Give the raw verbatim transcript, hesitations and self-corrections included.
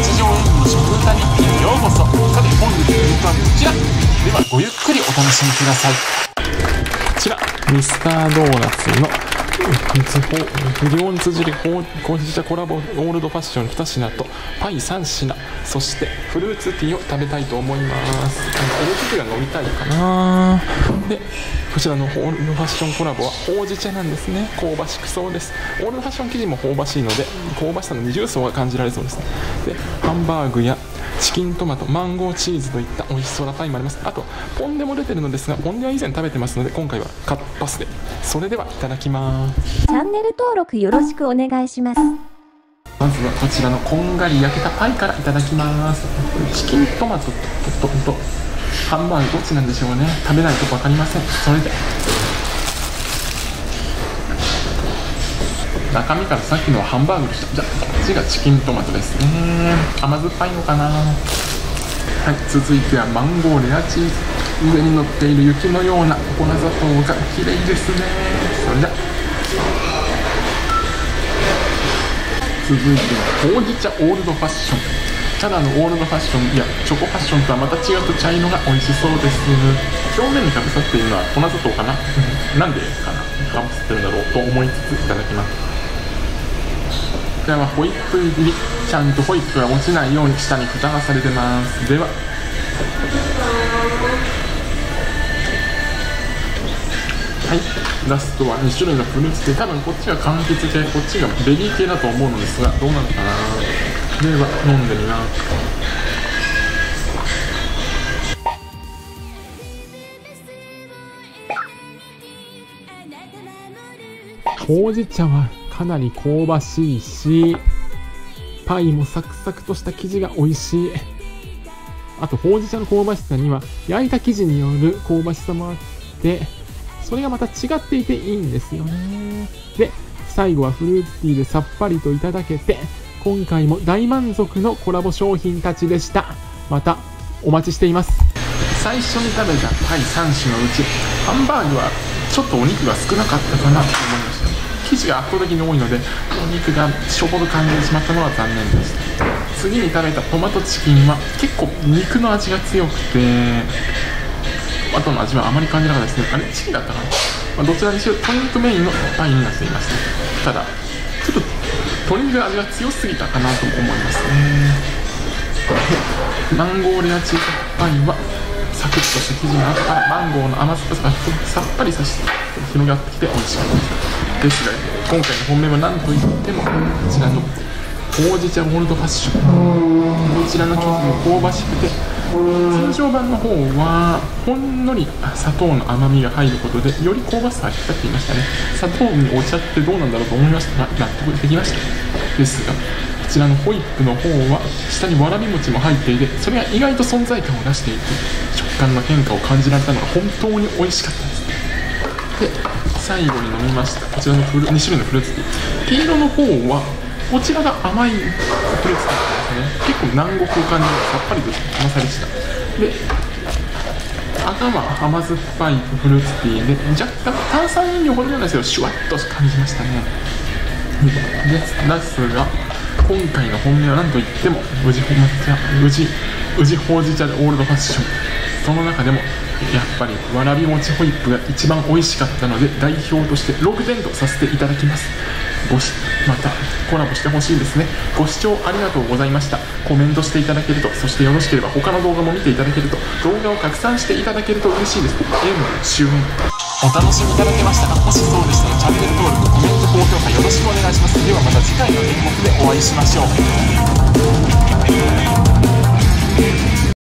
常演技の食歌日記へようこそ。さて本日のネタはこちらでは、ごゆっくりお楽しみください。こちらミスタードーナツのリオン辻りほうじ茶コラボオールドファッションに品とパイさん品、そしてフルーツティーを食べたいと思います。フルーツティーが飲みたいかな。でこちらのオールドファッションコラボはほうじ茶なんですね。香ばしくそうです。オールドファッション生地も香ばしいので香ばしさの二重層が感じられそうですね。でハンバーグやチキントマト、マンゴーチーズといった美味しそうなパイもあります。あとポンデも出てるのですが、ポンデは以前食べてますので今回はカッパスで。それではいただきます。 チャンネル登録よろしくお願いします。 まずはこちらのこんがり焼けたパイからいただきます。チキントマトととととハンバーグどっちなんでしょうね。食べないと分かりません。それで中身からさっきのはハンバーグでした。じゃあこっちがチキントマトですね。甘酸っぱいのかな。はい、続いてはマンゴーレアチーズ、上に乗っている雪のような粉砂糖が綺麗ですね。それじゃ続いてはほうじ茶オールドファッション。ただのオールドファッション、いやチョコファッションとはまた違った茶色が美味しそうです。表面にかぶさっているのは粉砂糖かななんでかなかぶさってるんだろうと思いつついただきます。こちらはホイップ入り、ちゃんとホイップが落ちないように下に蓋がされてます。でははい、ラストはに種類のフルーツで、多分こっちが柑橘系、こっちがベリー系だと思うのですが、どうなのかな。では飲んでみます。ほうじ茶はかなり香ばしいし、パイもサクサクとした生地が美味しい。あとほうじ茶の香ばしさには焼いた生地による香ばしさもあって、それがまた違っていていいんですよね。で最後はフルーツティーでさっぱりといただけて、今回も大満足のコラボ商品たちでした。またお待ちしています。最初に食べたパイさん種のうち、ハンバーグはちょっとお肉が少なかったかなと思いました。生地が圧倒的に多いのでお肉がしょぼる感じてしまったのは残念でした。次に食べたトマトチキンは結構肉の味が強くて、トマトの味はあまり感じなかったですね。あれチキンだったかな、まあ、どちらにしろ鶏肉メインのパイになっていました。ただちょっと鶏肉の味が強すぎたかなと思いますね。マンゴーレアチーズパイはサクッとした生地の中からマンゴーの甘酸っぱさがさっぱりさして広がってきて美味しかったです。ですが今回の本命は何といってもこちらのほうじ茶ゴールドファッション。こちらの生地も香ばしくて、通常版の方はほんのり砂糖の甘みが入ることでより香ばしさが引っ立っていましたね。砂糖にお茶ってどうなんだろうと思いましたが納得できました。ですがこちらのホイップの方は下にわらび餅も入っていて、それが意外と存在感を出していて食感の変化を感じられたのが本当に美味しかったです。で最後に飲みましたこちらのフルに種類のフルーツティー。黄色の方はこちらが甘いフルーツティーですね。結構南国を感じるさっぱりとした甘さでした。で赤は甘酸っぱいフルーツティーで若干炭酸飲料ほどなんですけどシュワッと感じましたね。ですが今回の本命は何といっても宇治ほうじ茶宇治宇治ほうじ茶でオールドファッション。その中でもやっぱりわらび餅ホイップが一番美味しかったので代表としてろくてんとさせていただきます。ごしまたコラボしてほしいですね。ご視聴ありがとうございました。コメントしていただけると、そしてよろしければ他の動画も見ていただけると、動画を拡散していただけると嬉しいです。演終演。お楽しみいただけましたか。もしそうでしたらチャンネル登録、コメント、高評価よろしくお願いします。ではまた次回の演目でお会いしましょう。